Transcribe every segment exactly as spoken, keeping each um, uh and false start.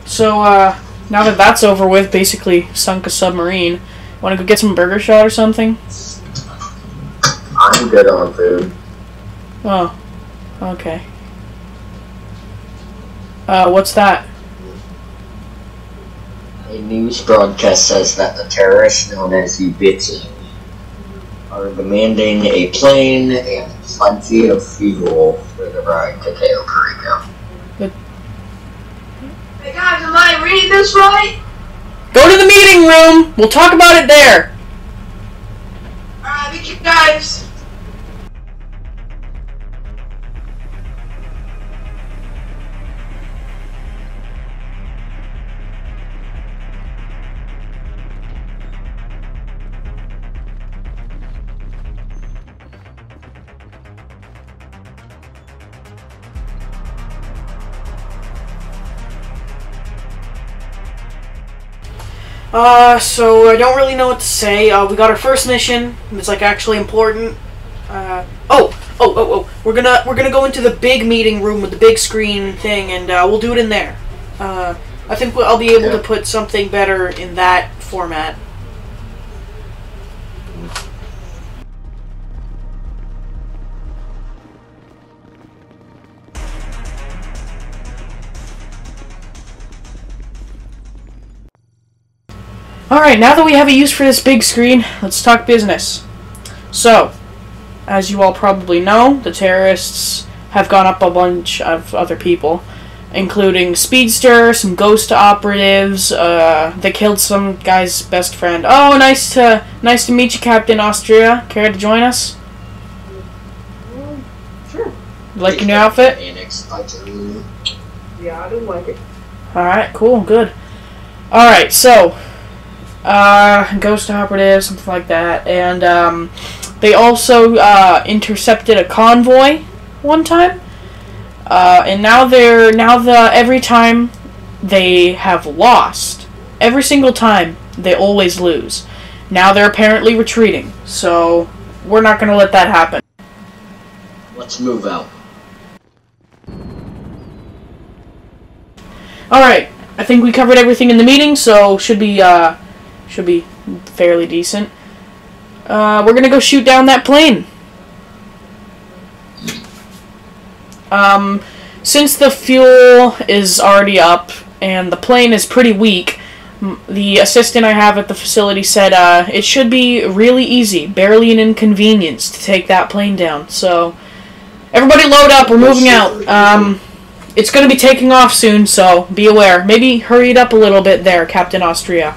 So, uh, now that that's over with, basically sunk a submarine. Want to go get some burger shot or something? I'm good on food. Oh, okay. Uh, what's that? A news broadcast says that the terrorists known as ubitsya are demanding a plane and plenty of fuel for the ride to Costa Rica. Hey guys, am I reading this right? Go to the meeting room! We'll talk about it there! Alright, meet you guys. Uh, so I don't really know what to say. Uh, we got our first mission. It's like actually important. Uh, oh, oh, oh, oh. We're gonna we're gonna go into the big meeting room with the big screen thing, and uh, we'll do it in there. Uh, I think I'll be able to put something better in that format. Alright, now that we have a use for this big screen, let's talk business. So, as you all probably know, the terrorists have gone up a bunch of other people, including Speedster, some ghost operatives, uh, they killed some guy's best friend. Oh, nice to nice to meet you, Captain Austria. Care to join us? Sure. You like your new outfit? Yeah, I do like it. Alright, cool, good. Alright, so... Uh, ghost operative, something like that, and um, they also uh, intercepted a convoy one time, uh, and now they're now the every time they have lost, every single time they always lose. Now they're apparently retreating, so we're not gonna let that happen. Let's move out. All right, I think we covered everything in the meeting, so should be uh. Should be fairly decent. Uh, we're gonna go shoot down that plane. Um, since the fuel is already up and the plane is pretty weak, the assistant I have at the facility said uh, it should be really easy, barely an inconvenience to take that plane down. So, everybody load up, we're moving out. Um, it's gonna be taking off soon, so be aware. Maybe hurry it up a little bit there, Captain Austria.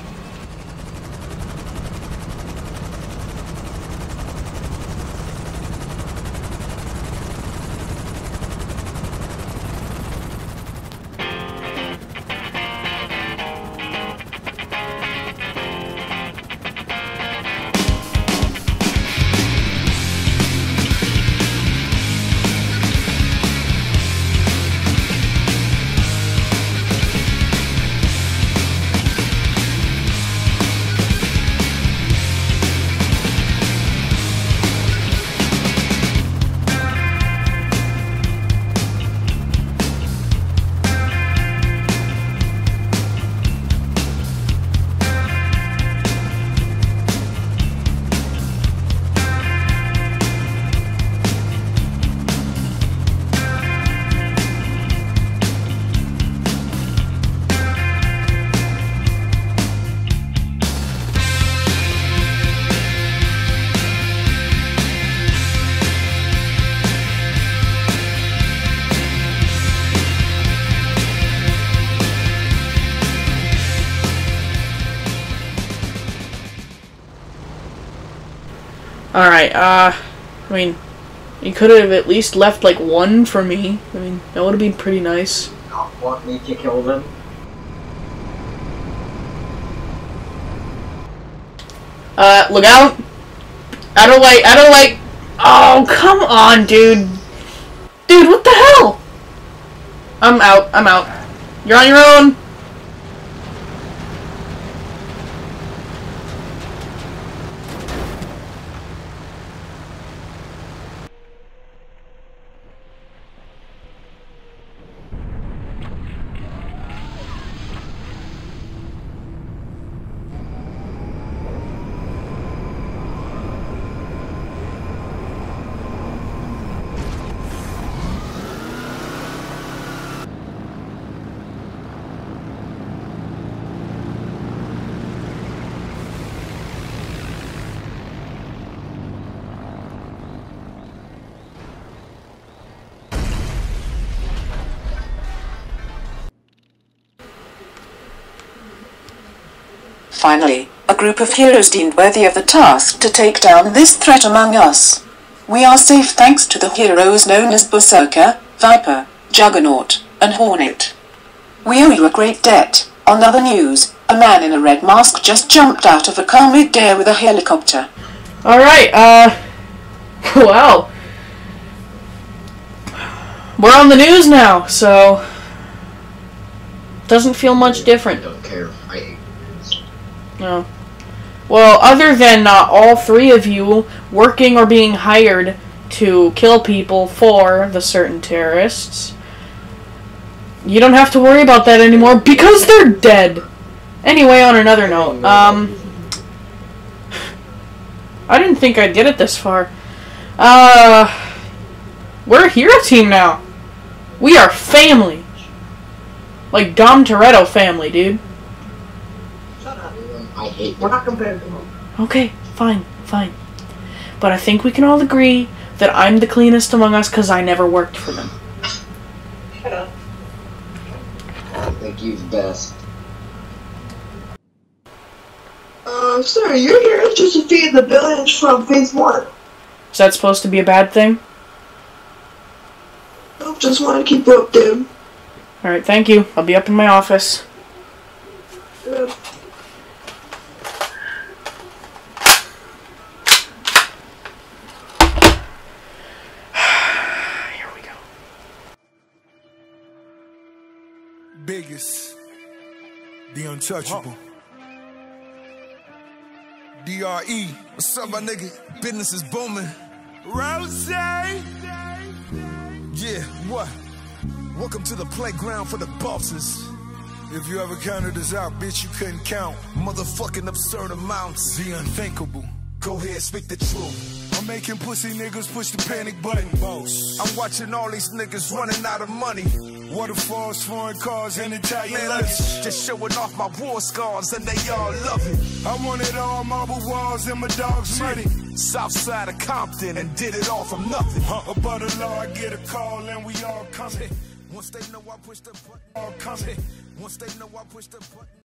Alright, uh, I mean, you could have at least left, like, one for me. I mean, that would have been pretty nice. Not want me to kill them? Uh, look out! I don't like, I don't like... Oh, come on, dude! Dude, what the hell? I'm out, I'm out. You're on your own! Finally, a group of heroes deemed worthy of the task to take down this threat among us. We are safe thanks to the heroes known as Berserker, Viper, Juggernaut, and Hornet. We owe you a great debt. On other news, a man in a red mask just jumped out of a car mid-air with a helicopter. Alright, uh... well... we're on the news now, so... doesn't feel much different. I don't care. I hate news. No. Well, other than uh, all three of you working or being hired to kill people for the certain terrorists, you don't have to worry about that anymore because they're dead. Anyway, on another note, um, I didn't think I'd get it this far. Uh, we're a hero team now. We are family. Like Dom Toretto family, dude. Shut up. I hate We're not compared to them. Okay, fine, fine. But I think we can all agree that I'm the cleanest among us because I never worked for them. Shut up. I think you're the best. Uh, sir, you're here to defeat the village from phase one. Is that supposed to be a bad thing? I just want to keep you updated. Alright, thank you. I'll be up in my office. Yeah. Here we go. Biggest, the untouchable. D R E, what's up, my nigga? Business is booming. Rose! Yeah, what? Welcome to the playground for the bosses. If you ever counted us out, bitch, you couldn't count. Motherfucking absurd amounts. The unthinkable. Go ahead, speak the truth. I'm making pussy niggas push the panic button. Boss. I'm watching all these niggas running out of money. Waterfalls, foreign cars, and Italian luggage. Just showing off my war scars, and they all love it. I wanted all marble walls and my dog's money. South side of Compton, and did it all from nothing. Huh. About the law, I get a call, and we all coming. Once they know I push the button, all coming. Once they know I push the button.